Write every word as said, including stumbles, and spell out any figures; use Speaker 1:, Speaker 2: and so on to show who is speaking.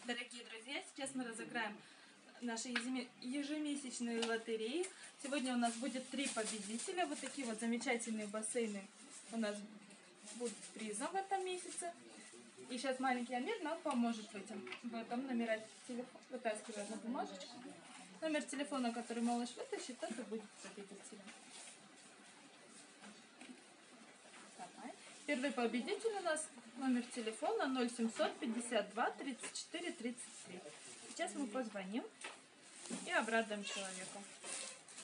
Speaker 1: Дорогие друзья, сейчас мы разыграем наши ежемесячные лотереи. Сегодня у нас будет три победителя. Вот такие вот замечательные бассейны у нас будут призом в этом месяце. И сейчас маленький Амир нам поможет в этом. В этом номера телефона вытаскивает на бумажечку. Номер телефона, который малыш вытащит, это будет победителем. Давай. Первый победитель у нас номер телефона ноль семьсот пятьдесят два тридцать четыре тридцать три. Сейчас мы позвоним и обрадуем человека.